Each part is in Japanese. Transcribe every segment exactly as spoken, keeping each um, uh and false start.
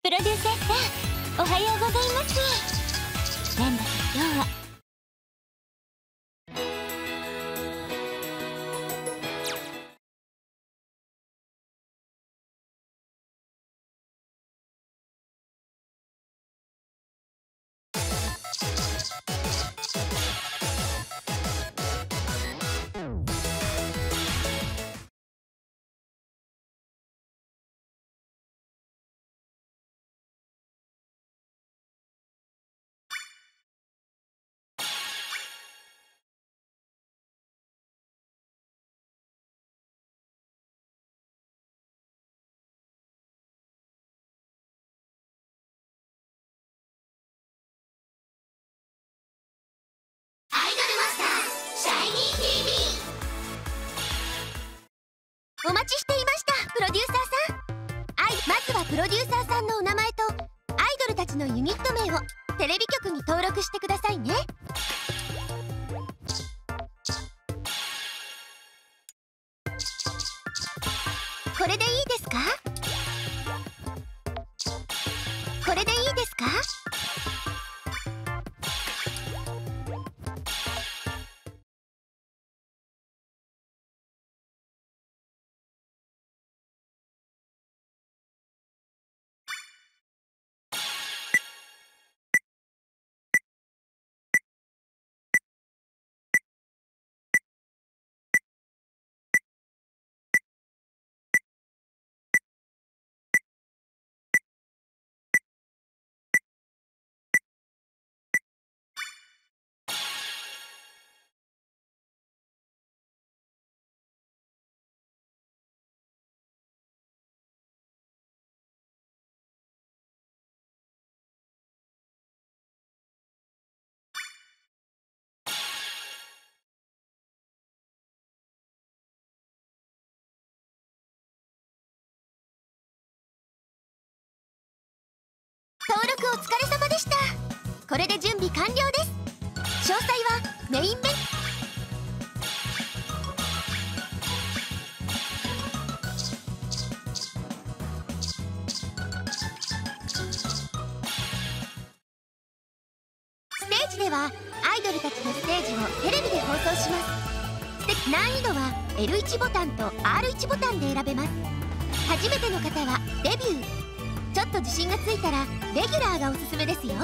プロデューサーさん、おはようございます。なんだか今日はお待ちしていました、プロデューサーさん。アイまずはプロデューサーさんのお名前とアイドルたちのユニット名をテレビ局に登録してくださいね。これでいいですか？これでいいですか？登録お疲れ様でした。これで準備完了です。詳細はメインメステージではアイドルたちのステージをテレビで放送します。難易度は エルワン ボタンと アールワン ボタンで選べます。初めての方はデビュー、ちょっと自信がついたらレギュラーがおすすめですよ。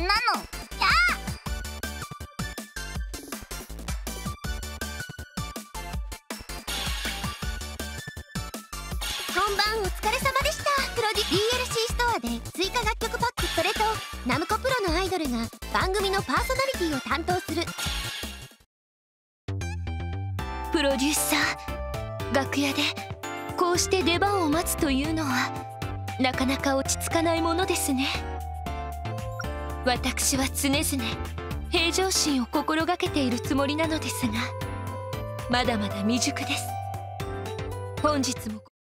の。や本番お疲れ様でした。プロディ ディーエルシー ストアで追加楽曲パック、それとナムコプロのアイドルが番組のパーソナリティを担当する。 プロデューサー、楽屋でこうして出番を待つというのはなかなか落ち着かないものですね。私は常々平常心を心がけているつもりなのですが、まだまだ未熟です。本日も